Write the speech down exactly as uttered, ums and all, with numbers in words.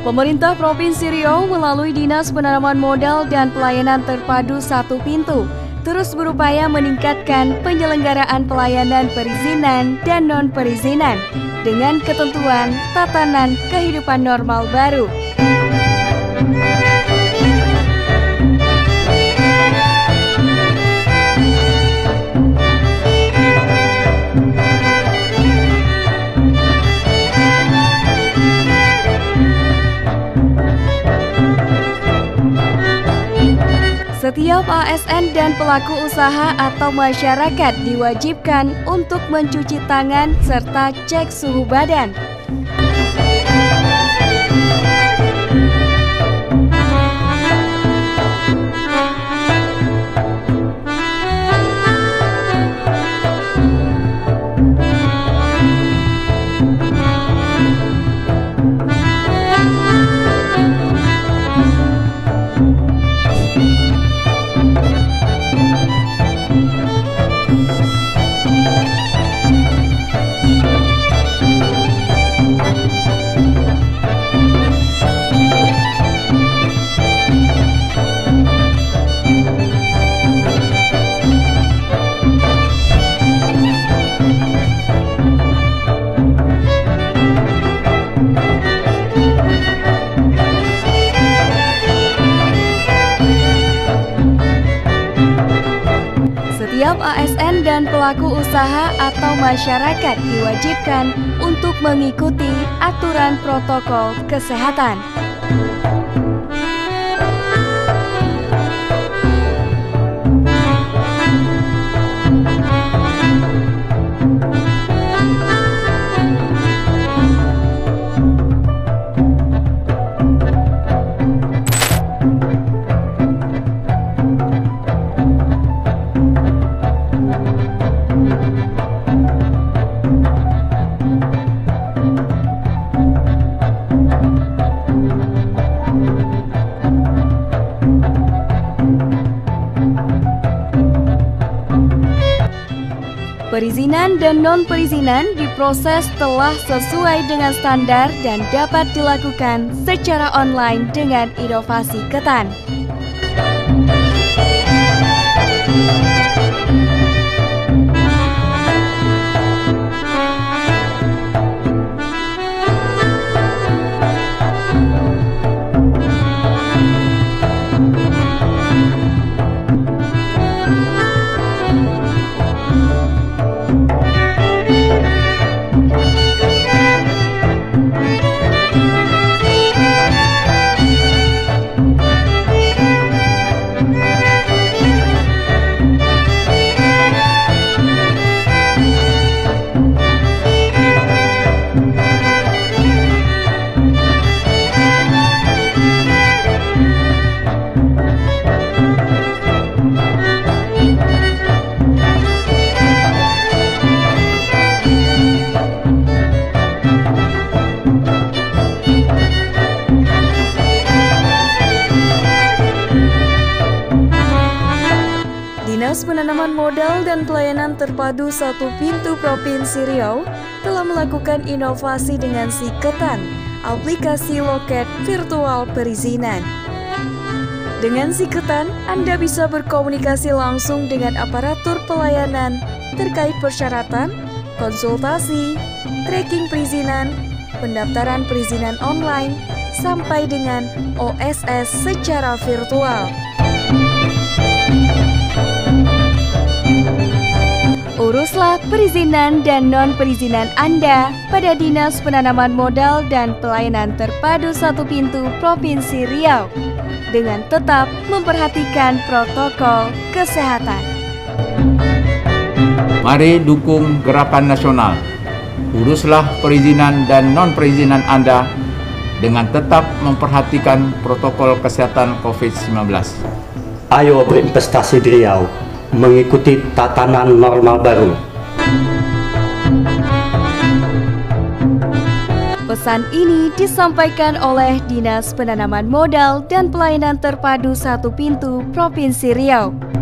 Pemerintah Provinsi Riau melalui Dinas Penanaman Modal dan Pelayanan Terpadu Satu Pintu terus berupaya meningkatkan penyelenggaraan pelayanan perizinan dan non-perizinan dengan ketentuan tatanan kehidupan normal baru. Setiap A S N dan pelaku usaha atau masyarakat diwajibkan untuk mencuci tangan serta cek suhu badan. Setiap A S N dan pelaku usaha atau masyarakat diwajibkan untuk mengikuti aturan protokol kesehatan. Perizinan dan non-perizinan diproses telah sesuai dengan standar dan dapat dilakukan secara online dengan inovasi ketan. Dinas Penanaman Modal dan Pelayanan Terpadu Satu Pintu Provinsi Riau telah melakukan inovasi dengan Siketan, aplikasi loket virtual perizinan. Dengan Siketan, Anda bisa berkomunikasi langsung dengan aparatur pelayanan terkait persyaratan, konsultasi, tracking perizinan, pendaftaran perizinan online, sampai dengan O S S secara virtual. Uruslah perizinan dan non-perizinan Anda pada Dinas Penanaman Modal dan Pelayanan Terpadu Satu Pintu Provinsi Riau dengan tetap memperhatikan protokol kesehatan. Mari dukung gerakan nasional. Uruslah perizinan dan non-perizinan Anda dengan tetap memperhatikan protokol kesehatan COVID sembilan belas. Ayo berinvestasi di Riau, mengikuti tatanan normal baru. Pesan ini disampaikan oleh Dinas Penanaman Modal dan Pelayanan Terpadu Satu Pintu Provinsi Riau.